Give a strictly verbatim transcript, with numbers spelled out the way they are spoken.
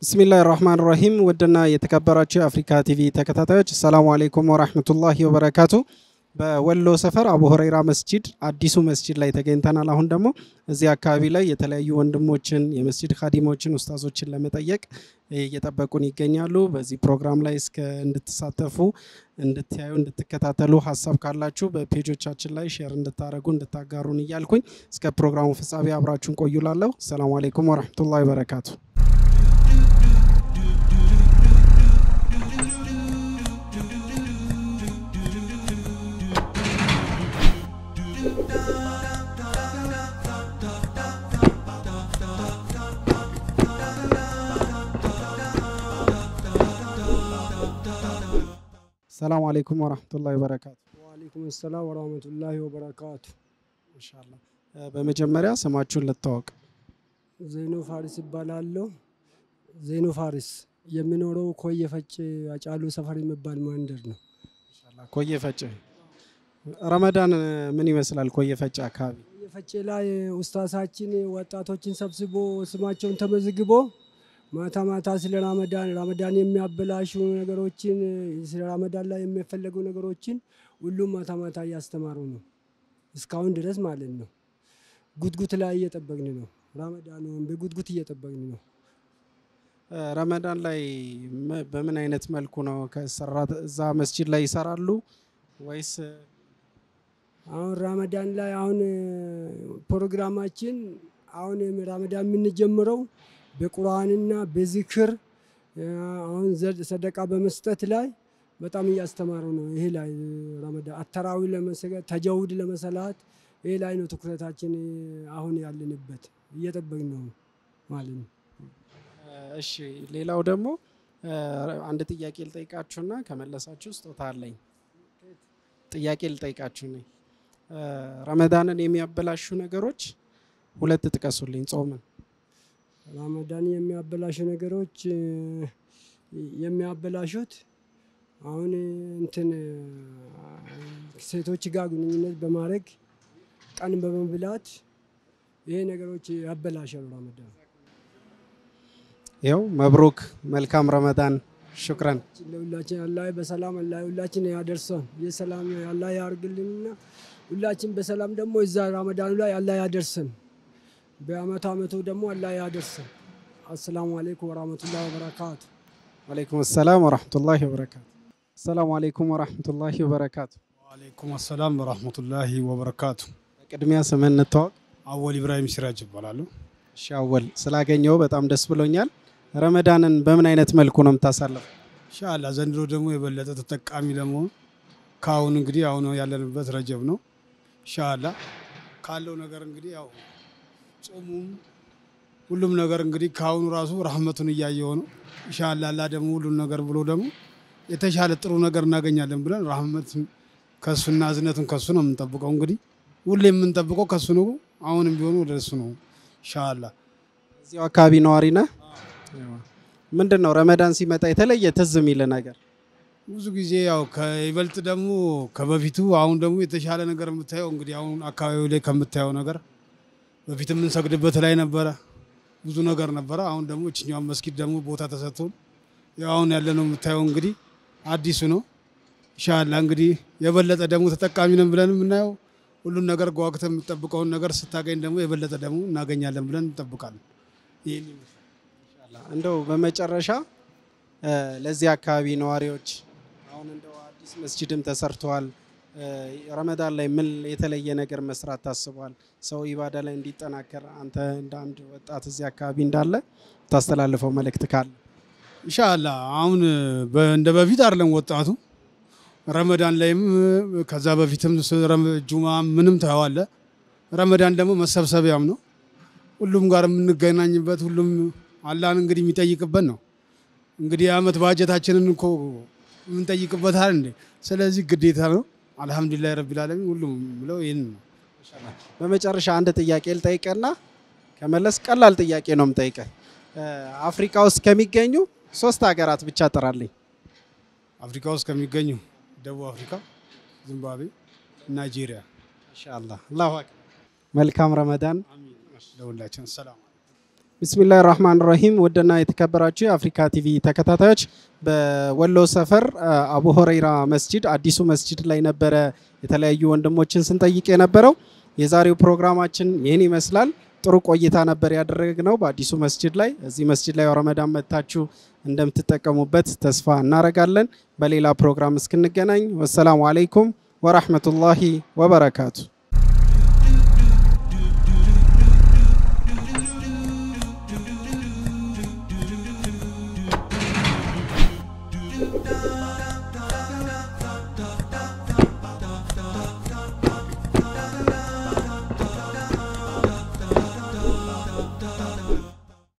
بسم الله الرحمن الرحيم ودنا يتكبراتشو أفريكا تي في تكتاتايوش السلام عليكم ورحمة الله وبركاته በወሎ ሰፈር አቡ ሁረይራ መስጂድ አዲሱ መስጂድ ላይ ተገኝተናል። አሁን ደግሞ እዚህ አካባቢ ላይ የተለያዩ ወንድሞችን የመስጂድ ኻዲሞችን ኡስታዞችን ለመጠየቅ እየጠበቁን ይገኛሉ። በዚህ ፕሮግራም ላይ እስከ እንድትሳተፉ እንድትያዩ እንድትከታተሉ ሐሳብ ካላችሁ በፔጆቻችን ላይ ሼር እንድታረጉ እንድታጋሩን እያልኩኝ እስከ ፕሮግራሙ ፍጻሜ አብራችሁን ቆዩላለሁ። ሰላም አለይኩም ወራህመቱላሂ ወበረካቱ። السلام عليكم ورحمة الله وبركاته. وعليكم السلام ورحمة الله وبركاته. إن شاء الله. بمجمرة سمعتشون للتوق. زينو فارس بالالو. زينو فارس. يمنورو كوي فتش أجعلو سفري مبال مهندرنا. إن شاء الله كوي فتش. رمضان مني مثلا كوي فتش أكابي. كوي فتش لا أستاذ هاتشين واتاتوچين سبسبو سمعتشون تمزجبو. ማታ ማታ ስለ ረመዳን ረመዳን የሚያበላሹ ነገሮችን ስለ ረመዳን ላይ የሚፈልጉ ነገሮችን ሁሉም ማታ ማታ ያስተማሩ ነው እስካሁን ድረስ ማለት ነው። ጉድጉት ላይ እየጠበቅን ነው። ረመዳኑን በጉድጉት እየጠበቅን ነው። ረመዳን ላይ በምን አይነት መልኩ ነው ከሰራት እዛ መስጂድ ላይ ይሰራሉ ወይስ አሁን ረመዳን ላይ አሁን ፕሮግራማችን አሁን ረመዳን የምንጀምረው በቁርአንና በዚክር አሁን ሰደቃ በመስጠት ላይ በጣም ያስተማሩ ነው። ይሄ ላይ ረመዳን አተራዊ ለመስገድ ተጀውድ ለመሰላት ይሄ ላይ ነው ትኩረታችን አሁን ያለንበት እየጠበቅን ነው ማለት ነው። እሺ ሌላው ደግሞ አንድ ጥያቄ ልጠይቃችሁና ከመለሳችሁ ስጦታ አለኝ። ጥያቄ ልጠይቃችሁ ነው። ረመዳንን የሚያበላሹ ነገሮች ሁለት ጥቀሱልኝ ጾምን ረመዳን የሚያበላሹ ነገሮች የሚያበላሹት አሁን እንትን ሴቶች ጋር ግንኙነት በማድረግ ቀን በመብላት ይሄ ነገሮች ያበላሻሉ ረመዳን። ያው መብሩክ መልካም ረመዳን ሽክራን ለሁላችን አላህ በሰላም አላህ ሁላችን ያደርሰን የሰላም አላህ ያርግልንና ሁላችን በሰላም ደግሞ እዛ ረመዳኑ ላይ አላህ ያደርሰን በአመት አመቱ ደግሞ አላህ ያደርሰን። السلام عليكم ورحمة الله وبركاته. وعليكم السلام ورحمة الله وبركاته. السلام عليكم ورحمة الله وبركاته. وعليكم السلام ورحمة الله وبركاته. ቅድሚያ ስምን እንተዋወቅ። አወል ኢብራሂም ሲራጅ ይባላል። እሺ አወል ስላገኘው በጣም ደስ ብሎኛል። ረመዳንን በምን አይነት መልኩ ነው የምታሳልፈው? ኢንሻአላህ ዘንድሮ ደግሞ የበለጠ ተጠቃሚ ለመሆን ካሁን እንግዲህ አሁን ያለንበት ረጀብ ነው። ኢንሻአላህ ካለው ነገር እንግዲህ ያው ጾሙም ሁሉም ነገር እንግዲህ ካሁን ራሱ ረህመቱን ያያየው ነው። ኢንሻአላህ አላህ ደግሞ ሁሉ ነገር ብሎ ደግሞ የተሻለ ጥሩ ነገር እናገኛለን ብለን ረህመት ከሱና ዝነቱን ከሱ ነው የምንጠብቀው። እንግዲህ ሁሌ የምንጠብቀው ከሱ ነው። አሁንም ቢሆን ወደ እሱ ነው ኢንሻአላህ። እዚሁ አካባቢ ነዋሪ ነህ? ምንድነው ረመዳን ሲመጣ የተለየ ትዝ የሚል ነገር? ብዙ ጊዜ ያው ከይበልጥ ደግሞ ከበፊቱ አሁን ደግሞ የተሻለ ነገር የምታየው እንግዲህ አሁን አካባቢው ላይ ከምታየው ነገር በፊት ምን ሰግድበት ላይ ነበረ ብዙ ነገር ነበረ። አሁን ደግሞ እቺኛው መስጊድ ደግሞ ቦታ ተሰጥቶን ያው አሁን ያለነው የምታየው እንግዲህ አዲሱ ነው። ኢንሻአላህ እንግዲህ የበለጠ ደግሞ ተጠቃሚ ነን ብለን የምናየው ሁሉን ነገር ጓግተን የምንጠብቀውን ነገር ስታገኝ ደግሞ የበለጠ ደግሞ እናገኛለን ብለን እንጠብቃለን። ይሄን ኢንሻአላህ እንደው በመጨረሻ ለዚህ አካባቢ ነዋሪዎች አሁን እንደው አዲስ መስጂድም ተሰርቷል። ረመዳን ላይ ምን የተለየ ነገር መስራት ታስቧል? ሰው ኢባዳ ላይ እንዲጠናከር አንተ እንደ አንድ ወጣት እዚህ አካባቢ እንዳለ ታስተላልፈው መልእክት ካለ? ኢንሻአላህ አሁን እንደ በፊት አይደለም ወጣቱ ረመዳን ላይም ከዛ በፊትም ጁማ ምንም ታዋለ። ረመዳን ደግሞ መሰብሰቢያም ነው። ሁሉም ጋር የምንገናኝበት ሁሉም አላህን እንግዲህ የሚጠይቅበት ነው። እንግዲህ አመት ባጀታችንን እኮ የምንጠይቅበት አይደል እንዴ? ስለዚህ ግዴታ ነው። አልহামዱሊላህ ረቢል ዓለሚን ሁሉም ብለው ይሄን ነው። ኢንሻአላህ በመጨረሻ አንድ ጥያቄ ልጠይቀና ከመለስ ቀላል ጥያቄ ነው የምጠይቀህ። አፍሪካ ውስጥ ከሚገኙ ሶስት ሀገራት ብቻ ጥራልኝ። አፍሪካ ውስጥ ከሚገኙ ደቡብ አፍሪካ፣ ዚምባብዌ፣ ናይጄሪያ። ኢንሻአላህ አላሁ አክበር። መልካም ረመዳን አሚን። ለሁላችን ሰላም ቢስሚላሂር ረህማኒር ረሂም ወደና የተከበራችሁ የአፍሪካ ቲቪ ተከታታዮች በወሎ ሰፈር አቡ ሁረይራ መስጂድ አዲሱ መስጂድ ላይ ነበረ የተለያዩ ወንድሞችን ስንጠይቅ የነበረው የዛሬው ፕሮግራማችን ይሄን ይመስላል ጥሩ ቆይታ ነበር ያደረግነው በአዲሱ መስጂድ ላይ እዚህ መስጂድ ላይ ረመዳን መጣችሁ እንደምትጠቀሙበት ተስፋ እናረጋለን በሌላ ፕሮግራም እስክንገናኝ ወሰላሙ አለይኩም ወራህመቱላሂ ወበረካቱ